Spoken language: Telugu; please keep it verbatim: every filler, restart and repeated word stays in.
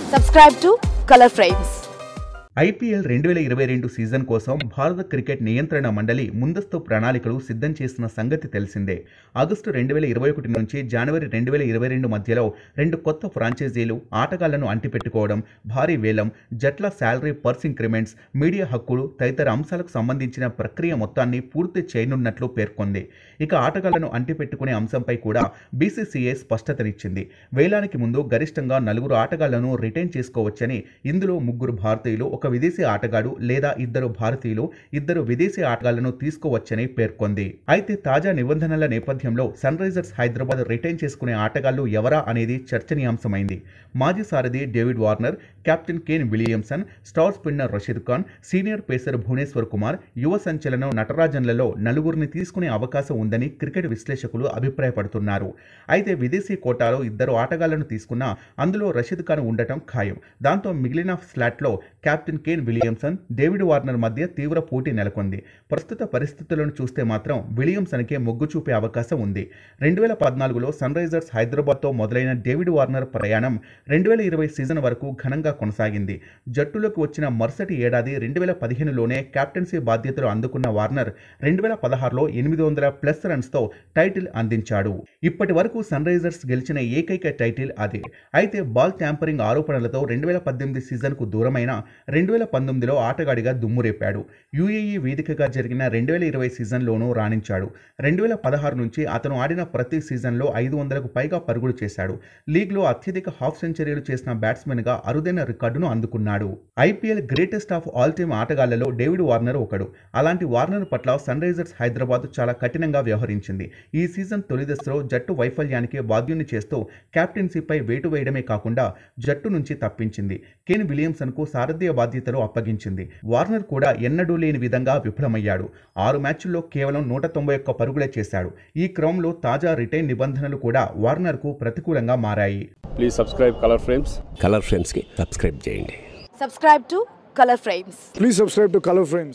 Subscribe to Color Frames. IPL రెండు వేల ఇరవై రెండు సీజన్ కోసం భారత క్రికెట్ నియంత్రణ మండలి ముందస్తు ప్రణాళికలు సిద్ధం చేసిన సంగతి తెలిసిందే. ఆగస్టు రెండు వేల ఇరవై ఒకటి నుంచి జనవరి రెండు వేల ఇరవై రెండు మధ్యలో రెండు కొత్త ఫ్రాంచైజీలు ఆటగాళ్లను అంటిపెట్టుకోవడం, భారీ వేలం, జట్ల శాలరీ పర్స్ ఇంక్రిమెంట్స్, మీడియా హక్కులు తదితర అంశాలకు సంబంధించిన ప్రక్రియ మొత్తాన్ని పూర్తి చేయనున్నట్లు పేర్కొంది. ఇక ఆటగాళ్లను అంటిపెట్టుకునే అంశంపై కూడా బీసీసీఐ స్పష్టతనిచ్చింది. వేలానికి ముందు గరిష్టంగా నలుగురు ఆటగాళ్లను రిటైన్ చేసుకోవచ్చని, ఇందులో ముగ్గురు భారతీయులు, ఒక విదేశీ ఆటగాడు లేదా ఇద్దరు భారతీయులు, ఇద్దరు విదేశీ ఆటగాళ్లను తీసుకోవచ్చని పేర్కొంది. అయితే తాజా నిబంధనల నేపథ్యంలో సన్ రైజర్స్ హైదరాబాద్ రిటైన్ చేసుకునే ఆటగాళ్లు ఎవరా అనేది చర్చనీయాంశమైంది. మాజీ సారథి David Warner, captain Kane Williamson, star spinner Rashid Khan, senior pacer Bhuvneshwar Kumar, యువ సంచలనం నటరాజన్లలో నలుగురిని తీసుకునే అవకాశం ఉందని క్రికెట్ విశ్లేషకులు అభిప్రాయపడుతున్నారు. అయితే విదేశీ కోటాలో ఇద్దరు ఆటగాళ్లను తీసుకున్నా అందులో రషీద్ ఖాన్ ఉండటం ఖాయం. దాంతో మిగిలిన స్లాట్లో captain Kane Williamson, David Warner మధ్య తీవ్ర పోటీ నెలకొంది. ప్రస్తుత పరిస్థితులను చూస్తే మాత్రం విలియమ్సన్కే మొగ్గు చూపే అవకాశం ఉంది. రెండు వేల పద్నాలుగులో సన్ రైజర్స్ హైదరాబాద్తో మొదలైన డేవిడ్ వార్నర్ ప్రయాణం రెండు వేల ఇరవై సీజన్ వరకు ఘనంగా కొనసాగింది. జట్టులోకి వచ్చిన మరుసటి ఏడాది రెండు వేల పదిహేనులోనే కెప్టెన్సీ బాధ్యతలు అందుకున్న వార్నర్ రెండు వేల పదహారులో ఎనిమిది వందల ప్లస్ రన్స్తో టైటిల్ అందించాడు. ఇప్పటి వరకు సన్ రైజర్స్ గెలిచిన ఏకైక టైటిల్ అదే. అయితే బాల్ ట్యాంపరింగ్ ఆరోపణలతో రెండు వేల పద్దెనిమిది సీజన్కు దూరమైన రెండు వేల పంతొమ్మిదిలో ఆటగాడిగా దుమ్మురేపాడు. యూఏఈ వేదికగా జరిగిన రెండు వేల ఇరవై సీజన్లోనూ రాణించాడు. రెండు వేల పదహారు నుంచి అతను ఆడిన ప్రతి సీజన్లో ఐదు వందలకు పైగా పరుగులు చేశాడు. లీగ్లో అత్యధిక హాఫ్ సెంచరీలు చేసిన బ్యాట్స్మెన్గా అరుదైన రికార్డును అందుకున్నాడు. IPL greatest of all time ఆటగాళ్లలో డేవిడ్ వార్నర్ ఒకడు. అలాంటి వార్నర్ పట్ల సన్ రైజర్స్ హైదరాబాద్ చాలా కఠినంగా వ్యవహరించింది. ఈ సీజన్ తొలి దశలో జట్టు వైఫల్యానికి బాధ్యుని చేస్తూ కెప్టెన్సీపై వేటు వేయడమే కాకుండా జట్టు నుంచి తప్పించింది. కేన్ విలియమ్సన్కు సారథ్య బాధ్యతలు అప్పగించింది. వార్నర్ కూడా ఎన్నడూ లేని విధంగా విఫలమయ్యాడు. ఆరు మ్యాచ్ల్లో కేవలం నూట తొంభై ఒక్క పరుగులే చేశాడు. ఈ క్రమంలో తాజా రిటైన్ నిబంధనలు కూడా వార్నర్కు ప్రతికూలంగా మారాయి. Please subscribe Color Frames. Color Frames కి సబ్స్క్రైబ్ చేయండి. Subscribe to Color Frames. Please subscribe to Color Frames.